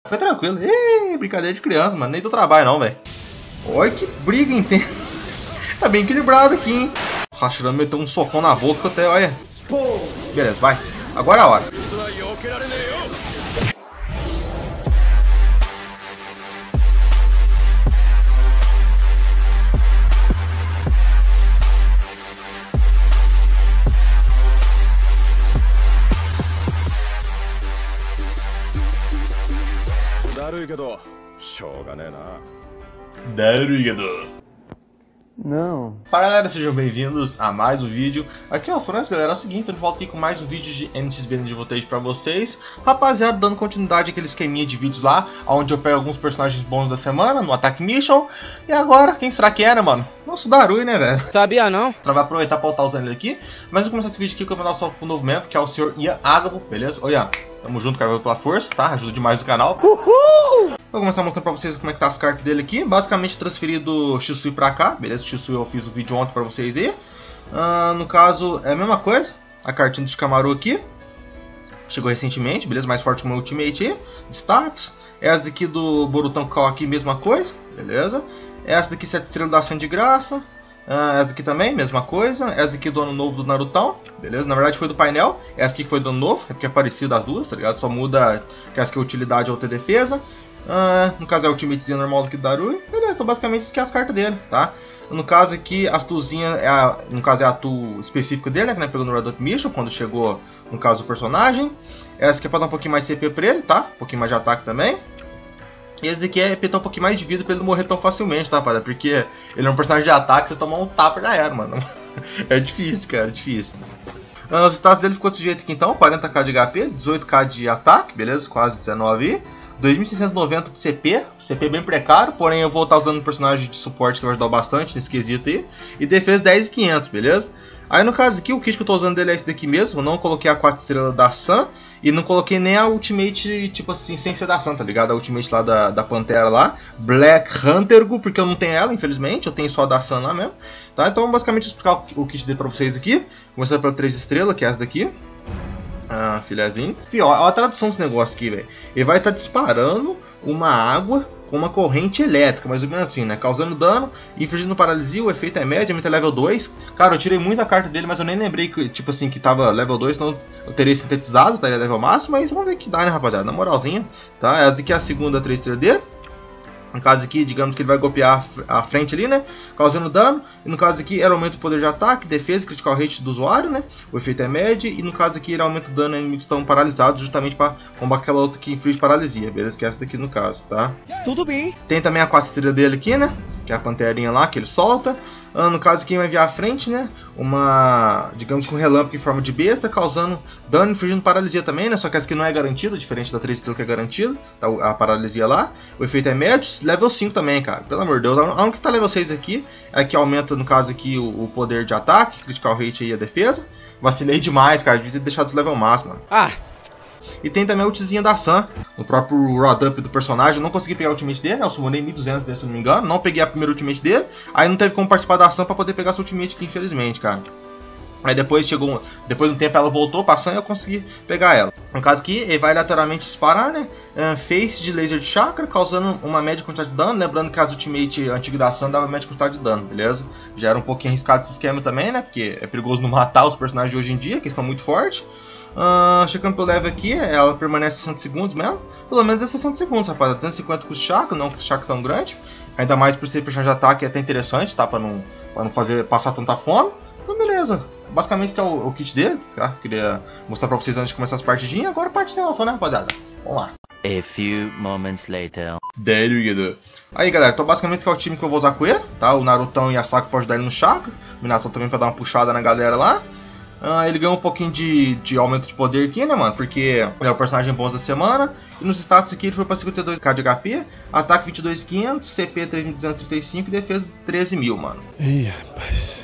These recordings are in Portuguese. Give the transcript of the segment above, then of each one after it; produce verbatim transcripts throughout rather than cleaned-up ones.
Foi tranquilo. Ih, brincadeira de criança, mano. Nem do trabalho não, velho. Olha que briga intensa. Tá bem equilibrado aqui, hein. Hashirama meteu um socão na boca até, olha. Beleza, vai. Agora é a hora. Não. Fala galera, sejam bem-vindos a mais um vídeo. Aqui é o Franz, galera, é o seguinte, tô de volta aqui com mais um vídeo de N X Band de Voltage pra vocês. Rapaziada, dando continuidade àquele esqueminha de vídeos lá, onde eu pego alguns personagens bons da semana no Attack Mission. E agora, quem será que era, mano? Nosso Darui, né, velho? Sabia não? Então vai aproveitar pra estar usando ele aqui. Mas vou começar esse vídeo aqui com o nosso novo membro, que é o senhor Ian Ágabo, beleza? Oi, Ian, tamo junto, cara, pela força, tá? Ajuda demais o canal. Uhul! Vou começar mostrando pra vocês como é que tá as cartas dele aqui. Basicamente transferi do Shisui pra cá, beleza? Shisui eu fiz o vídeo ontem pra vocês aí. Uh, no caso, é a mesma coisa. A cartinha do Shikamaru aqui. Chegou recentemente, beleza? Mais forte que o meu Ultimate aí. Status. Essa daqui do Boruto Call aqui, mesma coisa, beleza? Essa daqui, sete estrelas da ação de graça. Uh, essa daqui também, mesma coisa. Essa daqui do ano novo do Narutão, beleza? Na verdade foi do painel. Essa aqui foi do ano novo, é porque é parecido as duas, tá ligado? Só muda que essa aqui é utilidade ou outra defesa. Uh, no caso é o ultimatezinho normal do Darui. Beleza, então basicamente isso aqui é as cartas dele, tá? No caso aqui, as tuzinhas, é a, no caso é a tu específica dele, né? Que né, pegou no Red Dot Mission, quando chegou, no caso, o personagem. Essa aqui é pra dar um pouquinho mais C P pra ele, tá? Um pouquinho mais de ataque também. E esse aqui é pra ter um pouquinho mais de vida pra ele não morrer tão facilmente, tá, rapaziada? Porque ele é um personagem de ataque, você tomar um tapa já era, mano. É difícil, cara, é difícil. Uh, os status dele ficou desse jeito aqui então, quarenta k de H P, dezoito k de ataque, beleza? Quase dezenove. dois mil seiscentos e noventa de C P, C P bem precário, porém eu vou estar usando um personagem de suporte que vai ajudar bastante nesse quesito aí. E defesa dez mil e quinhentos, beleza? Aí no caso aqui, o kit que eu estou usando dele é esse daqui mesmo, eu não coloquei a quatro estrelas da Sun e não coloquei nem a Ultimate, tipo assim, sem ser da Sun, tá ligado? A Ultimate lá da, da Pantera lá, Black Hunter, porque eu não tenho ela, infelizmente, eu tenho só a da Sun lá mesmo. Tá? Então basicamente vou explicar o, o kit dele pra vocês aqui, começando pela três estrelas, que é essa daqui. Ah, filhazinho. Pior, olha a tradução desse negócio aqui, velho. Ele vai estar tá disparando uma água com uma corrente elétrica, mais ou menos assim, né? Causando dano, infligindo paralisia, o efeito é médio, a meta é level dois. Cara, eu tirei muita carta dele, mas eu nem lembrei que, tipo assim, que tava level dois, senão eu teria sintetizado, estaria level máximo, mas vamos ver que dá, né, rapaziada? Na moralzinha, tá? Essa aqui é a segunda três estrelas dele. No caso aqui, digamos que ele vai golpear a frente ali, né? Causando dano. E no caso aqui, ele aumenta o poder de ataque, defesa, critical rate do usuário, né? O efeito é médio. E no caso aqui, ele aumenta o dano em inimigos que estão paralisados, justamente para combater aquela outra que inflige paralisia, beleza? Que é essa daqui no caso, tá? Tudo bem. Tem também a quatro estrelas dele aqui, né? Que é a panterinha lá, que ele solta. Ah, no caso aqui, vai enviar à frente, né? Uma, digamos com um relâmpago em forma de besta, causando dano, infligindo paralisia também, né? Só que essa aqui não é garantida, diferente da três estrelas que é garantida, tá? A paralisia lá. O efeito é médio, level cinco também, cara. Pelo amor de Deus. A única que tá level seis aqui é que aumenta, no caso aqui, o, o poder de ataque, critical rate e a defesa. Vacilei demais, cara. Devia ter deixado o level máximo, mano. Ah! E tem também a ultizinha da Sun, no próprio road-up do personagem. Eu não consegui pegar a ultimate dele, né? Eu summonei mil e duzentos dele, se não me engano. Não peguei a primeira ultimate dele. Aí não teve como participar da ação pra poder pegar essa ultimate aqui, infelizmente, cara. Aí depois chegou, depois de um tempo ela voltou passando e eu consegui pegar ela. No caso aqui, ele vai lateralmente disparar, né? Uh, face de laser de chakra, causando uma média quantidade de dano. Lembrando que as ultimate antiga da ação dava média quantidade de dano, beleza? Já era um pouquinho arriscado esse esquema também, né? Porque é perigoso não matar os personagens de hoje em dia, que estão muito fortes. Uh, chegando pelo level aqui, ela permanece sessenta segundos mesmo. Pelo menos é sessenta segundos, rapaz. duzentos e cinquenta com o chakra, não com o chakra tão grande. Ainda mais por ser personagem de ataque, é até interessante, tá? Pra não, pra não fazer, passar tanta fome. Então beleza. Basicamente esse é o, o kit dele, tá? Queria mostrar pra vocês antes de começar as partidinhas. Agora parte de relação, né, rapaziada? Vamos lá. A few moments later. Aí galera, então basicamente esse é o time que eu vou usar com ele, tá? O Narutão e a Sakura pode ajudar ele no chakra. O Minato também pra dar uma puxada na galera lá. Uh, ele ganhou um pouquinho de, de aumento de poder aqui, né, mano? Porque ele é o personagem bom da semana. E nos status aqui ele foi pra cinquenta e dois k de H P, ataque vinte e dois mil e quinhentos, C P três mil duzentos e trinta e cinco e defesa treze mil, mano. Ih, rapaz.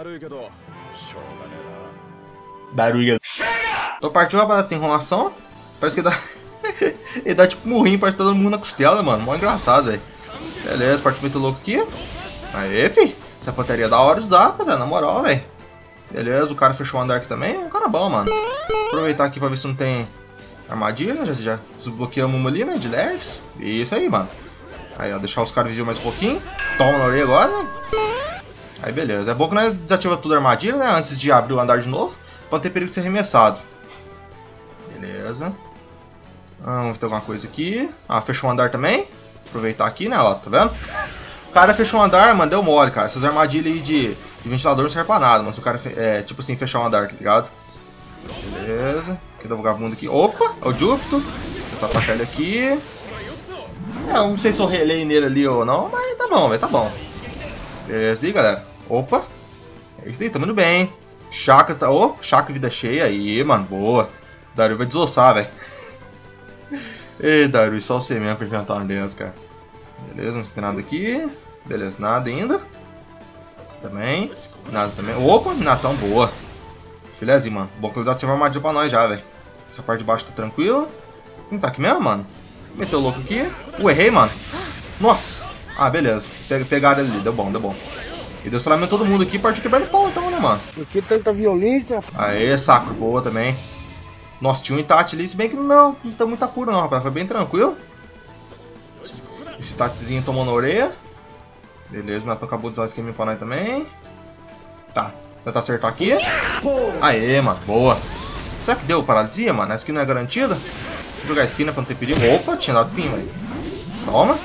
Barulho. Então partiu, rapaz, essa enrolação. Parece que dá. Ele dá tipo murrinho, parece que tá dando murro na costela, mano. Mó engraçado, velho. Beleza, partiu muito louco aqui. Aê, fi. Essa panteria é da hora de usar, rapaziada, na moral, velho. Beleza, o cara fechou o andar aqui também. É um cara bom, mano. Vou aproveitar aqui pra ver se não tem Armadilha, já, já desbloqueamos uma ali, né? De leves. Isso aí, mano. Aí, ó, deixar os caras viver mais um pouquinho. Toma na orelha agora, né? Aí, beleza. É bom que nós desativa tudo a armadilha, né? Antes de abrir o andar de novo. Pra não ter perigo de ser arremessado. Beleza. Ah, vamos ter alguma coisa aqui. Ah, fechou o andar também. Aproveitar aqui, né? Ó, tá vendo? O cara fechou o andar, mano, deu mole, cara. Essas armadilhas aí de, de ventilador não servem pra nada, mano. Se o cara, é, tipo assim, fechar o andar, tá ligado? Beleza. Aqui dá um vagabundo aqui. Opa, é o Júpiter. Vou atacar ele aqui. É, eu não sei se eu relei nele ali ou não, mas tá bom, velho, tá bom. Beleza aí, galera. Opa. É isso aí, tamo indo bem. Chakra tá... Ô, chakra vida cheia aí, mano. Boa. Dario vai desossar, velho. Ei, Dario, só você mesmo pra inventar uma dessas, cara. Beleza, não tem nada aqui. Beleza, nada ainda. Também. Nada também. Opa, Minatão, boa. Filézinho, mano. Bom que ele dá uma armadilha pra nós já, velho. Essa parte de baixo tá tranquila. Não tá aqui mesmo, mano? Meteu o louco aqui. Uh, errei, mano. Nossa. Ah, beleza. Pegaram ele ali. Deu bom, deu bom. E deu selamento todo mundo aqui. Partiu quebrando pau, então, né, mano? Por que tanta violência? Aê, sacro. Boa também. Nossa, tinha um Itachi ali. Se bem que não, não tá muito apuro, não, rapaz. Foi bem tranquilo. Esse Itachizinho tomou na orelha. Beleza, o Minatão acabou de usar o esquema pra nós também. Tá. Tentar acertar aqui. Aê, mano. Boa. Será que deu paralisia, mano? Essa aqui não é garantida? Vou jogar a esquina pra não ter perigo. Opa, tinha dado sim, velho. Toma.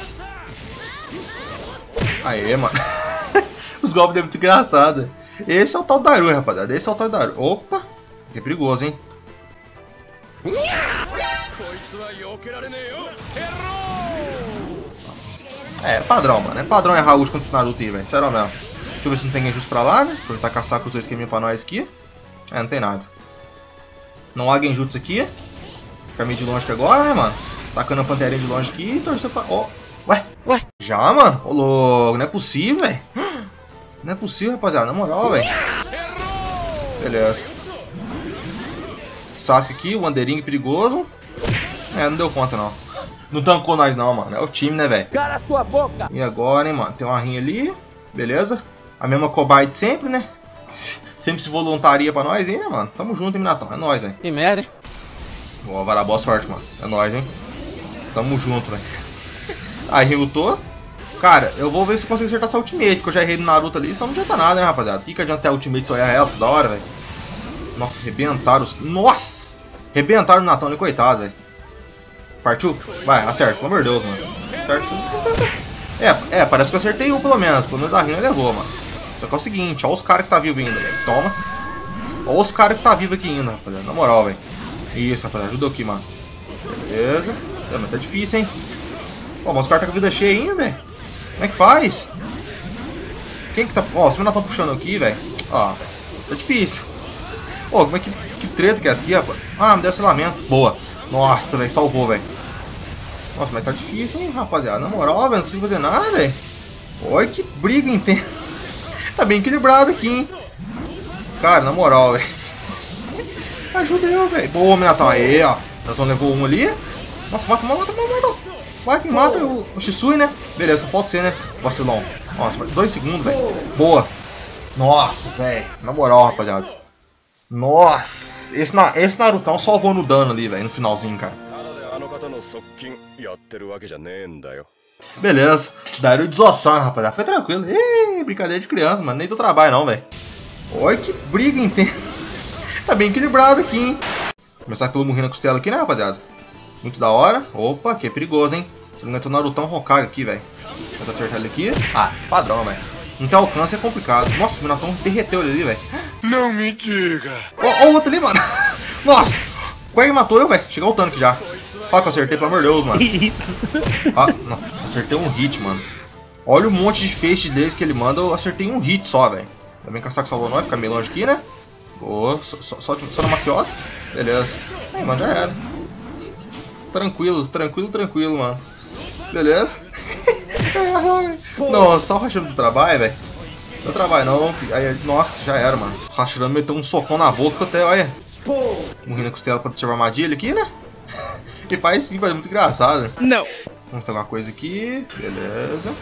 Aê, mano. Os golpes devem muito engraçados. Esse é o tal do Daru, rapaziada. Esse é o tal do Daru. Opa. Que perigoso, hein? É, padrão, mano. É padrão errar o último contra esse Naruto aí, velho. Sério mesmo. Deixa eu ver se não tem genjutsu pra lá, né? Aproveitar caçar com os dois esqueminhos pra nós aqui. É, não tem nada. Não há genjutsu aqui. Ficar meio de longe aqui agora, né, mano? Tacando a panterinha de longe aqui e torcer pra... Ó, oh. Ué, ué. Já, mano? Ô, louco. Não é possível, velho. Não é possível, rapaziada. Na moral, velho. Beleza. Sasuke aqui, o Wandering perigoso. É, não deu conta, não. Não tancou nós, não, mano. É o time, né, velho? Cara, sua boca! E agora, hein, mano? Tem uma rinha ali. Beleza. A mesma cobaia de sempre, né? Sempre se voluntaria pra nós, hein, né, mano? Tamo junto, hein, Minatão? É nóis, velho. Que merda, hein? Boa, Vará, boa sorte, mano. É nóis, hein? Tamo junto, velho. Aí, lutou. Cara, eu vou ver se eu consigo acertar essa ultimate, porque eu já errei no Naruto ali, só não adianta nada, né, rapaziada? O que, que adianta ter a ultimate se eu errar ela toda hora, velho? Nossa, arrebentaram os... Nossa! Arrebentaram o Minatão ali, coitado, velho. Partiu? Vai, acerta, pelo amor de Deus, mano. Acerta. É, é, parece que eu acertei um, pelo menos. Pelo menos a rinha levou, mano. Só que é o seguinte, ó os caras que tá vivo ainda, velho. Toma. Ó os caras que tá vivo aqui ainda, rapaziada. Na moral, velho. Isso, rapaziada. Ajudou aqui, mano. Beleza. É, mas tá difícil, hein. Ó, mas os caras tá com a vida cheia ainda, velho. Como é que faz? Quem que tá... Ó, os meninos tá puxando aqui, velho. Ó, tá difícil. Ó, como é que... Que treta que é essa aqui, rapaz? Ah, me deu selamento. Boa. Nossa, velho, salvou, velho. Nossa, mas tá difícil, hein, rapaziada. Na moral, velho, não consigo fazer nada, velho. Olha que briga intensa. Tá bem equilibrado aqui, hein. Cara, na moral, velho. Ajuda eu, velho. Boa, Minatão. Aí, ó. Minatão levou um ali. Nossa, mata, mata, mata, mata. Vai que mata o, o Shisui, né? Beleza, pode ser, né? Vacilão. Nossa, dois segundos, velho. Boa. Nossa, velho. Na moral, rapaziada. Nossa. Esse, esse Narutão salvou no dano ali, velho. No finalzinho, cara. Beleza. Dario desossando, rapaziada. Foi tranquilo. Ih, brincadeira de criança, mano. Nem do trabalho, não, velho. Olha que briga intensa. Tá bem equilibrado aqui, hein. Começar pelo morrer na costela aqui, né, rapaziada? Muito da hora. Opa, que é perigoso, hein. Se não entrou o Narutão Hokage aqui, velho. Tenta acertar ele aqui. Ah, padrão, velho. Não tem alcance, é complicado. Nossa, o Minatão derreteu ele ali, velho. Não me diga. Ó, ó o outro ali, mano. Nossa. Quase matou eu, velho. Chegou o tanque já. Olha que eu acertei, pelo amor de Deus, mano. Ah, nossa, acertei um hit, mano. Olha o monte de feixe deles que ele manda. Eu acertei um hit só, velho. Ainda bem que a Sasuke salvou nós. Fica meio longe aqui, né? Boa. Só, só, só, só na maciota. Beleza. Aí, mano, já era. Tranquilo, tranquilo, tranquilo, mano. Beleza. Nossa, só o Hashirama do trabalho, velho. Não trabalho não, filho. Aí, nossa, já era, mano. O Hashirama meteu um socão na boca até, olha. Morrendo na costela pra descer a armadilha aqui, né? E faz sim, faz muito engraçado. Não. Vamos ter alguma coisa aqui. Beleza.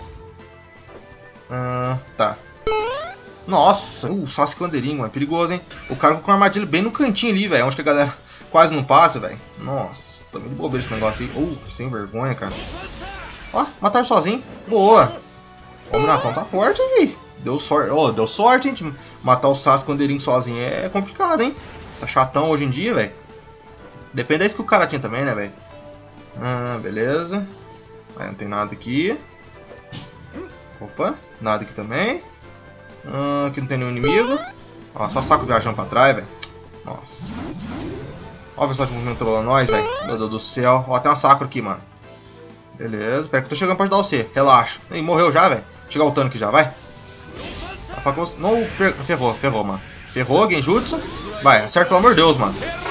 Ah, tá. Nossa, uh, Sasuke Wandering, mano. Perigoso, hein? O cara colocou uma armadilha bem no cantinho ali, velho. Onde que a galera quase não passa, velho. Nossa, tá muito bobeira esse negócio aí. Uh, sem vergonha, cara. Ó, mataram sozinho. Boa. O Minatão tá forte, hein, velho. Deu sorte, oh, deu sorte, hein, de matar o Sasuke quando ele sozinho é complicado, hein. Tá chatão hoje em dia, velho. Depende da isso que o cara tinha também, né, velho. Ah, beleza. Aí não tem nada aqui. Opa, nada aqui também. Ah, aqui não tem nenhum inimigo. Ó, só saco viajando pra trás, velho. Nossa. Ó o pessoal que movimentou nós, velho. Meu Deus do céu. Ó, tem uma Sakura aqui, mano. Beleza, pera que eu tô chegando pra ajudar você. Relaxa. Ih, morreu já, velho. Chegar o Tano aqui já, vai. Não, ferrou, ferrou, mano. Ferrou, Genjutsu. Vai, acerta pelo amor de Deus, mano.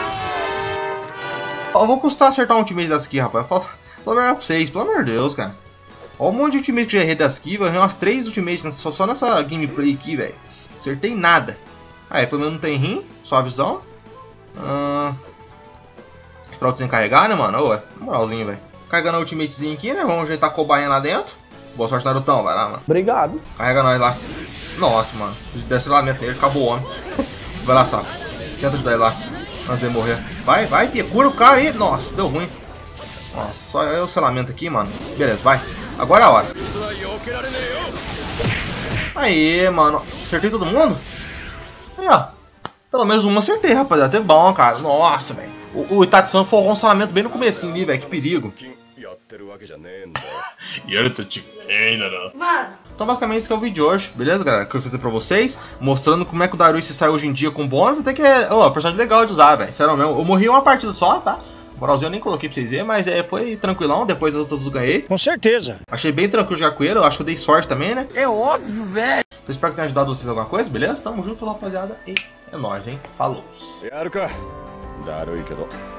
Ó, vou custar acertar um ultimate dessa aqui, rapaz. Fala pra vocês, pelo amor de Deus, cara. Ó, um monte de ultimate que eu já errei dessa aqui. Vai errar umas três ultimates só, só nessa gameplay aqui, velho. Acertei nada. Aí, pelo menos não tem rim. Só a visão. Uh... Esperar o desencarregar, né, mano? Ô, moralzinho, velho. Carregando a ultimatezinha aqui, né? Vamos ajeitar a cobainha lá dentro. Boa sorte, Narutão. Vai lá, mano. Obrigado. Carrega nós lá. Nossa, mano. Desce lá dentro nele. Acabou o homem. Vai lá, saco. Tenta ajudar ele lá. Antes de morrer. Vai, vai, Pia. Cura o cara aí. Nossa, deu ruim. Nossa, só é o selamento aqui, mano. Beleza, vai. Agora é a hora. Aí, mano. Acertei todo mundo? Aí, ó. Pelo menos uma acertei, rapaziada. Até bom, cara. Nossa, velho. O, o Itachi-san forrou um salamento bem no comecinho ali, velho. Que perigo. Mano. Então basicamente esse é o vídeo de hoje, beleza, galera? Que eu fiz pra vocês, mostrando como é que o Darui se sai hoje em dia com bônus. Até que é, ó, oh, personagem legal de usar, velho. Sério mesmo. Eu morri uma partida só, tá? Moralzinho eu nem coloquei pra vocês verem, mas é, foi tranquilão. Depois as outras eu ganhei. Com certeza. Achei bem tranquilo jogar com ele. Eu acho que eu dei sorte também, né? É óbvio, velho. Então espero que tenha ajudado vocês alguma coisa, beleza? Tamo junto, rapaziada. E é nóis, hein? Falou. やるかだるいけど